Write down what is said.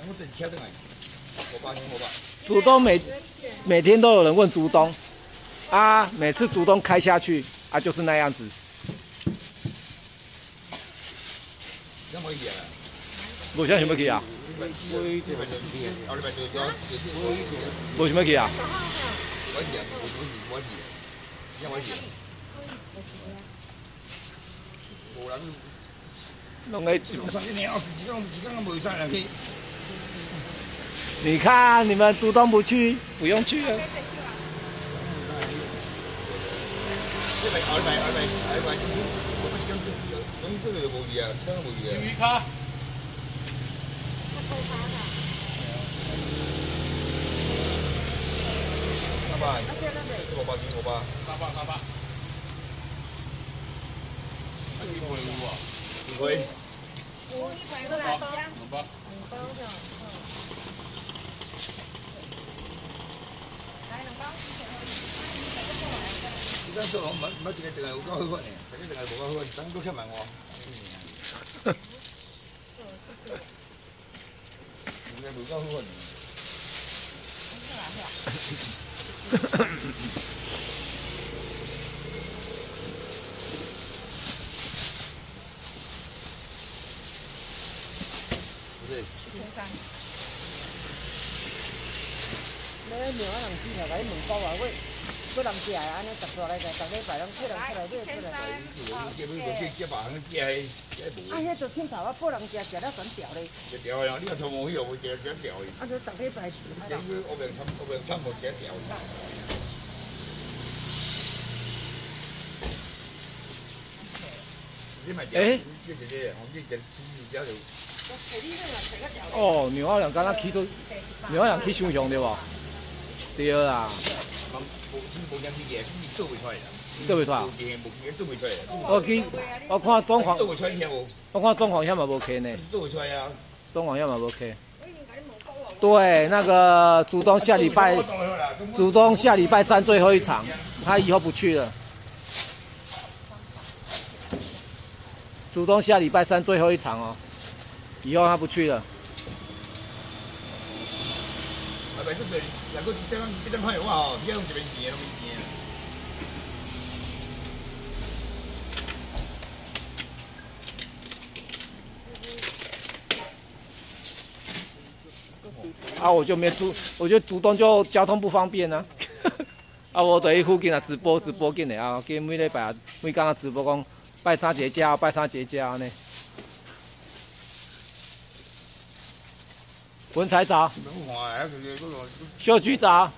我真敲得来，我爸。 竹东每天都有人问竹东，啊，每次竹东开下去啊，就是那样子。 有冇嘢啊？ 无想想要去啊？无想要去啊？弄个。你看，你们竹东不去，不用去了。 鱼卡。300。 会。咱做唔一个定系有够好款嘅，一个定系无够好，等都吃埋我。应该无够好款。 1300。你苗啊，人煮下，甲你问包啊，我人食的安尼十大来个，逐礼拜拢出来买出来。啊，迄就忝头啊，拨人食了全掉咧。 一条呀，你若从无去又无食掉的。 啊，就逐礼拜。 这个乌面参无食掉。哎， 哦，牛仔良敢若起到，牛仔良起伤凶对无？对啦。 无人去做袂出来啦。 做袂出来。 做袂出来。 我看状况。 做袂出来听无？ 我看状况遐嘛无开呢。 做袂出来啊。 状况遐嘛无开。对，那个竹东下礼拜3最后一场，他以后不去了。竹东下礼拜3最后一场哦，以后他不去了。啊，我就没竹，我觉得竹东就交通不方便啊。啊，我在附近啊直播紧的啊，给每礼拜每天直播讲拜三节假呢。文财早，秀菊早。